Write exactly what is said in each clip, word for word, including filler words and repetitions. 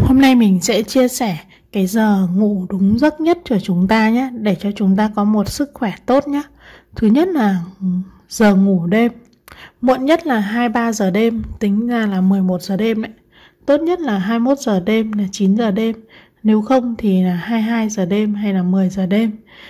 Hôm nay mình sẽ chia sẻ cái giờ ngủ đúng giấc nhất của chúng ta nhé, để cho chúng ta có một sức khỏe tốt nhé. Thứ nhất là giờ ngủ đêm. Muộn nhất là hai mươi ba giờ đêm, tính ra là mười một giờ đêm đấy. Tốt nhất là hai mươi mốt giờ đêm, là chín giờ đêm. Nếu không thì là hai mươi hai giờ đêm hay là mười giờ đêm.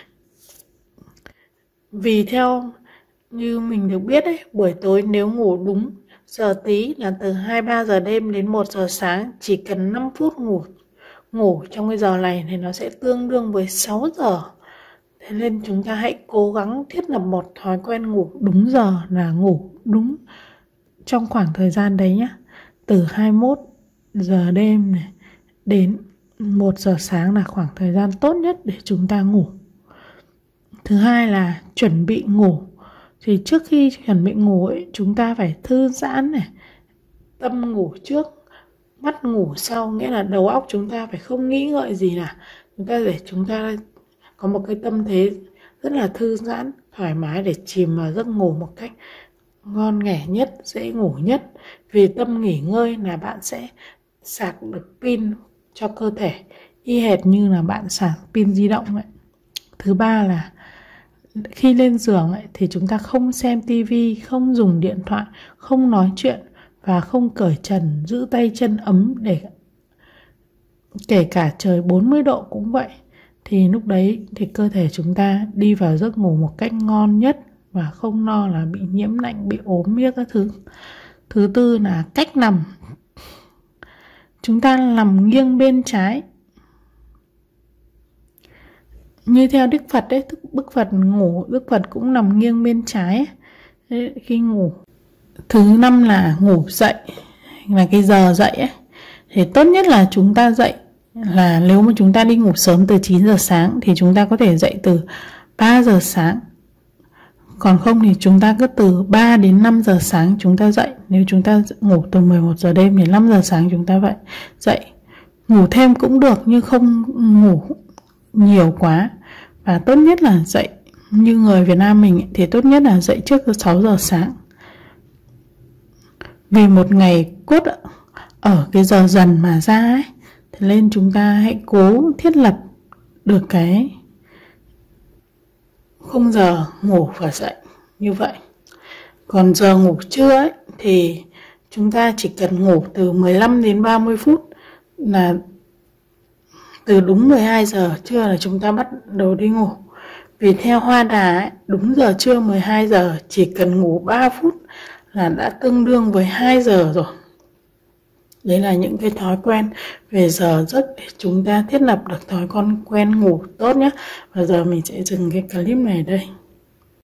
Vì theo như mình được biết ấy, buổi tối nếu ngủ đúng giờ tí là từ hai mươi ba giờ đêm đến một giờ sáng, chỉ cần năm phút ngủ ngủ trong cái giờ này thì nó sẽ tương đương với sáu giờ. Thế nên chúng ta hãy cố gắng thiết lập một thói quen ngủ đúng giờ, là ngủ đúng trong khoảng thời gian đấy nhé. Từ hai mươi mốt giờ đêm này đến một giờ sáng là khoảng thời gian tốt nhất để chúng ta ngủ. Thứ hai là chuẩn bị ngủ. Thì trước khi chuẩn bị ngủ ấy, chúng ta phải thư giãn này, tâm ngủ trước, mắt ngủ sau, nghĩa là đầu óc chúng ta phải không nghĩ ngợi gì nào. Chúng ta để chúng ta có một cái tâm thế rất là thư giãn, thoải mái để chìm vào giấc ngủ một cách ngon nghẻ nhất, dễ ngủ nhất. Vì tâm nghỉ ngơi là bạn sẽ sạc được pin cho cơ thể, y hệt như là bạn sạc pin di động ấy. Thứ ba là khi lên giường ấy, thì chúng ta không xem tivi, không dùng điện thoại, không nói chuyện và không cởi trần, giữ tay chân ấm, để kể cả trời bốn mươi độ cũng vậy. Thì lúc đấy thì cơ thể chúng ta đi vào giấc ngủ một cách ngon nhất và không lo là bị nhiễm lạnh, bị ốm biết các thứ. Thứ tư là cách nằm. Chúng ta nằm nghiêng bên trái. Như theo Đức Phật ấy, Đức Phật ngủ, Đức Phật cũng nằm nghiêng bên trái ấy, khi ngủ. Thứ năm là ngủ dậy, là cái giờ dậy ấy. Thì tốt nhất là chúng ta dậy là nếu mà chúng ta đi ngủ sớm từ chín giờ sáng thì chúng ta có thể dậy từ ba giờ sáng. Còn không thì chúng ta cứ từ ba đến năm giờ sáng chúng ta dậy. Nếu chúng ta ngủ từ mười một giờ đêm thì năm giờ sáng chúng ta vậy dậy. Ngủ thêm cũng được nhưng không ngủ nhiều quá. Và tốt nhất là dậy, như người Việt Nam mình thì tốt nhất là dậy trước sáu giờ sáng. Vì một ngày cốt ở cái giờ dần mà ra ấy, thế nên chúng ta hãy cố thiết lập được cái khung giờ ngủ và dậy như vậy. Còn giờ ngủ trưa ấy, thì chúng ta chỉ cần ngủ từ mười lăm đến ba mươi phút, là từ đúng mười hai giờ trưa là chúng ta bắt đầu đi ngủ. Vì theo Hoa Đà ấy, đúng giờ trưa mười hai giờ chỉ cần ngủ ba phút là đã tương đương với hai giờ rồi. Đấy là những cái thói quen về giờ giấc để chúng ta thiết lập được thói quen quen ngủ tốt nhé. Và giờ mình sẽ dừng cái clip này đây.